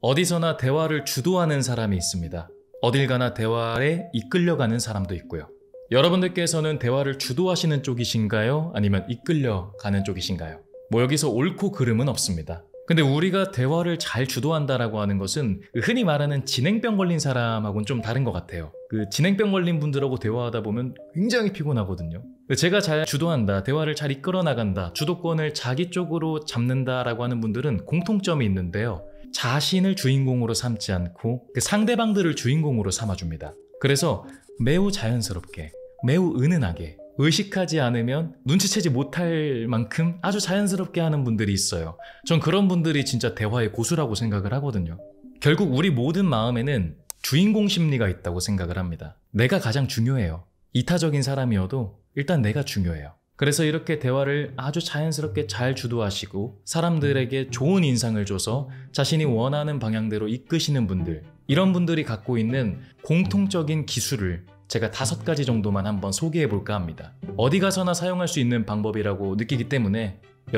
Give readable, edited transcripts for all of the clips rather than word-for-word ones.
어디서나 대화를 주도하는 사람이 있습니다. 어딜 가나 대화에 이끌려가는 사람도 있고요. 여러분들께서는 대화를 주도하시는 쪽이신가요? 아니면 이끌려가는 쪽이신가요? 뭐 여기서 옳고 그름은 없습니다. 근데 우리가 대화를 잘 주도한다라고 하는 것은 흔히 말하는 진행병 걸린 사람하고는 좀 다른 것 같아요. 그 진행병 걸린 분들하고 대화하다 보면 굉장히 피곤하거든요. 제가 잘 주도한다, 대화를 잘 이끌어 나간다, 주도권을 자기 쪽으로 잡는다라고 하는 분들은 공통점이 있는데요. 자신을 주인공으로 삼지 않고 그 상대방들을 주인공으로 삼아줍니다. 그래서 매우 자연스럽게, 매우 은은하게, 의식하지 않으면 눈치채지 못할 만큼 아주 자연스럽게 하는 분들이 있어요. 전 그런 분들이 진짜 대화의 고수라고 생각을 하거든요. 결국 우리 모든 마음에는 주인공 심리가 있다고 생각을 합니다. 내가 가장 중요해요. 이타적인 사람이어도 일단 내가 중요해요. 그래서 이렇게 대화를 아주 자연스럽게 잘 주도하시고 사람들에게 좋은 인상을 줘서 자신이 원하는 방향대로 이끄시는 분들, 이런 분들이 갖고 있는 공통적인 기술을 제가 5가지 정도만 한번 소개해 볼까 합니다. 어디 가서나 사용할 수 있는 방법이라고 느끼기 때문에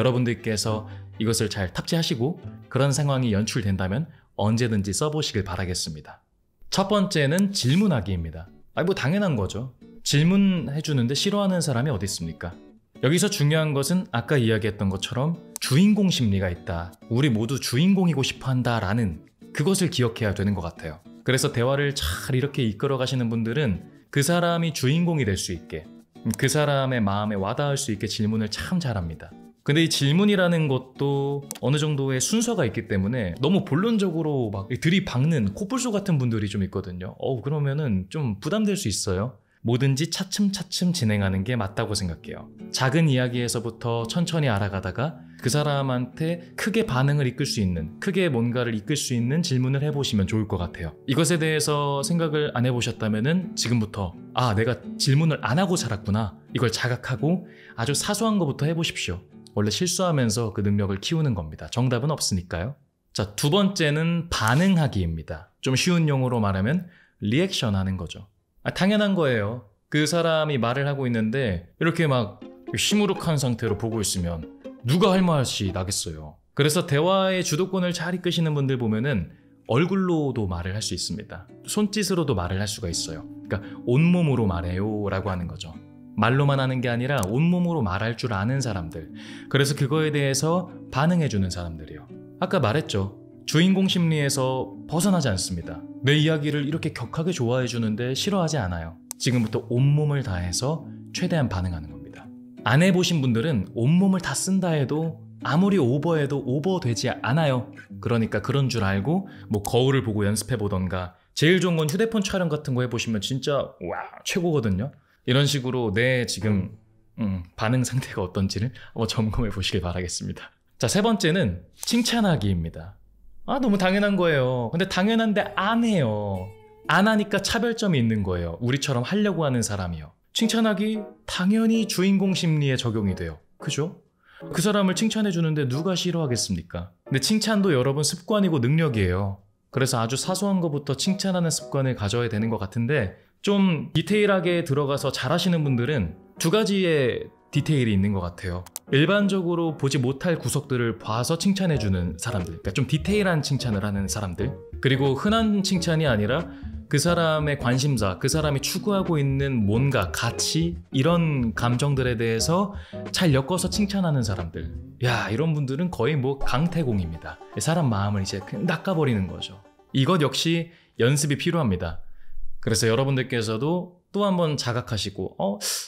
여러분들께서 이것을 잘 탑재하시고 그런 상황이 연출된다면 언제든지 써보시길 바라겠습니다. 첫 번째는 질문하기입니다. 뭐 당연한 거죠. 질문해 주는데 싫어하는 사람이 어디 있습니까? 여기서 중요한 것은 아까 이야기했던 것처럼 주인공 심리가 있다. 우리 모두 주인공이고 싶어 한다라는 그것을 기억해야 되는 것 같아요. 그래서 대화를 잘 이렇게 이끌어 가시는 분들은 그 사람이 주인공이 될 수 있게, 그 사람의 마음에 와닿을 수 있게 질문을 참 잘합니다. 근데 이 질문이라는 것도 어느 정도의 순서가 있기 때문에 너무 본론적으로 막 들이박는 코뿔소 같은 분들이 좀 있거든요. 그러면은 좀 부담될 수 있어요. 뭐든지 차츰차츰 진행하는 게 맞다고 생각해요. 작은 이야기에서부터 천천히 알아가다가 그 사람한테 크게 반응을 이끌 수 있는, 크게 뭔가를 이끌 수 있는 질문을 해보시면 좋을 것 같아요. 이것에 대해서 생각을 안 해보셨다면은 지금부터 내가 질문을 안 하고 살았구나, 이걸 자각하고 아주 사소한 것부터 해보십시오. 원래 실수하면서 그 능력을 키우는 겁니다. 정답은 없으니까요. 자, 두 번째는 반응하기입니다. 좀 쉬운 용어로 말하면 리액션 하는 거죠. 당연한 거예요. 그 사람이 말을 하고 있는데 이렇게 막 시무룩한 상태로 보고 있으면 누가 할 맛이 나겠어요. 그래서 대화의 주도권을 잘 이끄시는 분들 보면은 얼굴로도 말을 할 수 있습니다. 손짓으로도 말을 할 수가 있어요. 그러니까 온몸으로 말해요 라고 하는 거죠. 말로만 하는 게 아니라 온몸으로 말할 줄 아는 사람들, 그래서 그거에 대해서 반응해주는 사람들이요. 아까 말했죠. 주인공 심리에서 벗어나지 않습니다. 내 이야기를 이렇게 격하게 좋아해 주는데 싫어하지 않아요. 지금부터 온몸을 다해서 최대한 반응하는 겁니다. 안 해보신 분들은 온몸을 다 쓴다 해도 아무리 오버해도 오버되지 않아요. 그러니까 그런 줄 알고 뭐 거울을 보고 연습해 보던가, 제일 좋은 건 휴대폰 촬영 같은 거 해보시면 진짜 최고거든요. 이런 식으로 내 지금 반응 상태가 어떤지를 한번 점검해 보시길 바라겠습니다. 자, 세 번째는 칭찬하기입니다. 너무 당연한 거예요. 근데 당연한데 안 해요. 안 하니까 차별점이 있는 거예요. 우리처럼 하려고 하는 사람이요. 칭찬하기 당연히 주인공 심리에 적용이 돼요. 그죠? 그 사람을 칭찬해 주는데 누가 싫어하겠습니까? 근데 칭찬도 여러분 습관이고 능력이에요. 그래서 아주 사소한 것부터 칭찬하는 습관을 가져야 되는 것 같은데, 좀 디테일하게 들어가서 잘하시는 분들은 2가지의 디테일이 있는 것 같아요. 일반적으로 보지 못할 구석들을 봐서 칭찬해주는 사람들, 그러니까 좀 디테일한 칭찬을 하는 사람들, 그리고 흔한 칭찬이 아니라 그 사람의 관심사, 그 사람이 추구하고 있는 뭔가 가치, 이런 감정들에 대해서 잘 엮어서 칭찬하는 사람들, 이런 분들은 거의 뭐 강태공입니다. 사람 마음을 이제 그냥 낚아버리는 거죠. 이것 역시 연습이 필요합니다. 그래서 여러분들께서도 또 한번 자각하시고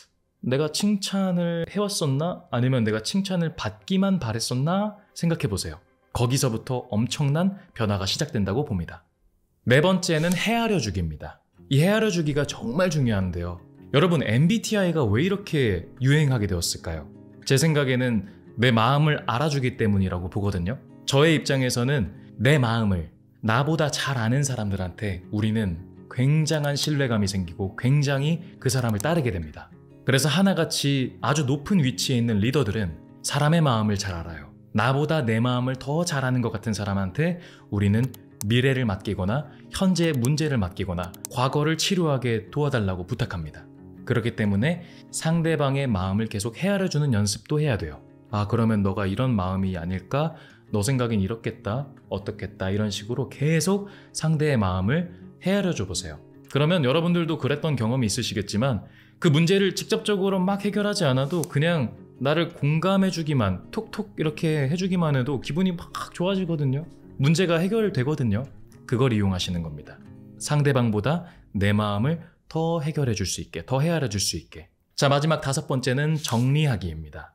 내가 칭찬을 해왔었나? 아니면 내가 칭찬을 받기만 바랬었나? 생각해보세요. 거기서부터 엄청난 변화가 시작된다고 봅니다. 네 번째는 헤아려주기입니다. 이 헤아려주기가 정말 중요한데요. 여러분, MBTI가 왜 이렇게 유행하게 되었을까요? 제 생각에는 내 마음을 알아주기 때문이라고 보거든요. 저의 입장에서는 내 마음을 나보다 잘 아는 사람들한테 우리는 굉장한 신뢰감이 생기고 굉장히 그 사람을 따르게 됩니다. 그래서 하나같이 아주 높은 위치에 있는 리더들은 사람의 마음을 잘 알아요. 나보다 내 마음을 더 잘 아는 것 같은 사람한테 우리는 미래를 맡기거나 현재의 문제를 맡기거나 과거를 치료하게 도와달라고 부탁합니다. 그렇기 때문에 상대방의 마음을 계속 헤아려주는 연습도 해야 돼요. 그러면 너가 이런 마음이 아닐까? 너 생각엔 이렇겠다, 어떻겠다 이런 식으로 계속 상대의 마음을 헤아려 줘 보세요. 그러면 여러분들도 그랬던 경험이 있으시겠지만 그 문제를 직접적으로 막 해결하지 않아도 그냥 나를 공감해주기만, 톡톡 이렇게 해주기만 해도 기분이 막 좋아지거든요. 문제가 해결되거든요. 그걸 이용하시는 겁니다. 상대방보다 내 마음을 더 해결해 줄 수 있게, 더 헤아려 줄 수 있게. 자, 마지막 5번째는 정리하기입니다.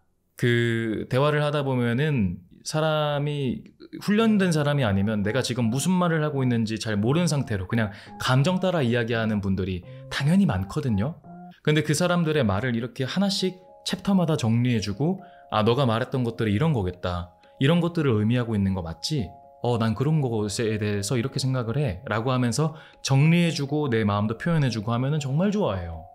그 대화를 하다 보면은 사람이 훈련된 사람이 아니면 내가 지금 무슨 말을 하고 있는지 잘 모르는 상태로 그냥 감정 따라 이야기하는 분들이 당연히 많거든요. 근데 그 사람들의 말을 이렇게 하나씩 챕터마다 정리해주고, 아, 너가 말했던 것들이 이런 거겠다, 이런 것들을 의미하고 있는 거 맞지? 난 그런 것에 대해서 이렇게 생각을 해 라고 하면서 정리해주고 내 마음도 표현해주고 하면은 정말 좋아해요.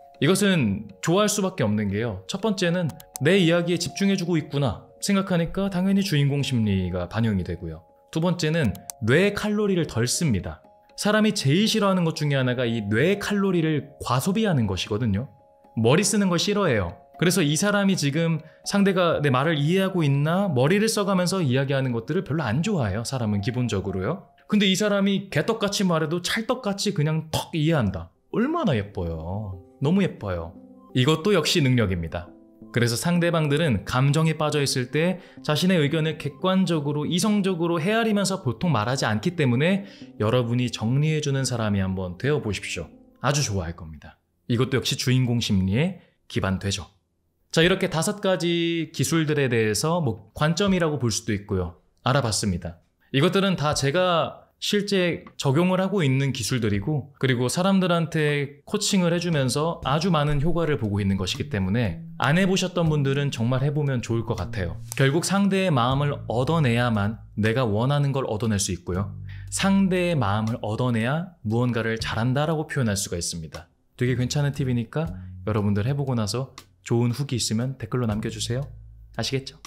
이것은 좋아할 수밖에 없는 게요, 첫 번째는 내 이야기에 집중해주고 있구나 생각하니까 당연히 주인공 심리가 반영이 되고요. 두 번째는 뇌 칼로리를 덜 씁니다. 사람이 제일 싫어하는 것 중에 하나가 이 뇌 칼로리를 과소비하는 것이거든요. 머리 쓰는 걸 싫어해요. 그래서 이 사람이 지금 상대가 내 말을 이해하고 있나 머리를 써가면서 이야기하는 것들을 별로 안 좋아해요, 사람은 기본적으로요. 근데 이 사람이 개떡같이 말해도 찰떡같이 그냥 턱 이해한다. 얼마나 예뻐요. 너무 예뻐요. 이것도 역시 능력입니다. 그래서 상대방들은 감정에 빠져 있을 때 자신의 의견을 객관적으로, 이성적으로 헤아리면서 보통 말하지 않기 때문에 여러분이 정리해주는 사람이 한번 되어보십시오. 아주 좋아할 겁니다. 이것도 역시 주인공 심리에 기반되죠. 자, 이렇게 5가지 기술들에 대해서 관점이라고 볼 수도 있고요, 알아봤습니다. 이것들은 다 제가 실제 적용을 하고 있는 기술들이고, 그리고 사람들한테 코칭을 해주면서 아주 많은 효과를 보고 있는 것이기 때문에 안 해보셨던 분들은 정말 해보면 좋을 것 같아요. 결국 상대의 마음을 얻어내야만 내가 원하는 걸 얻어낼 수 있고요, 상대의 마음을 얻어내야 무언가를 잘한다라고 표현할 수가 있습니다. 되게 괜찮은 팁이니까 여러분들 해보고 나서 좋은 후기 있으면 댓글로 남겨주세요. 아시겠죠?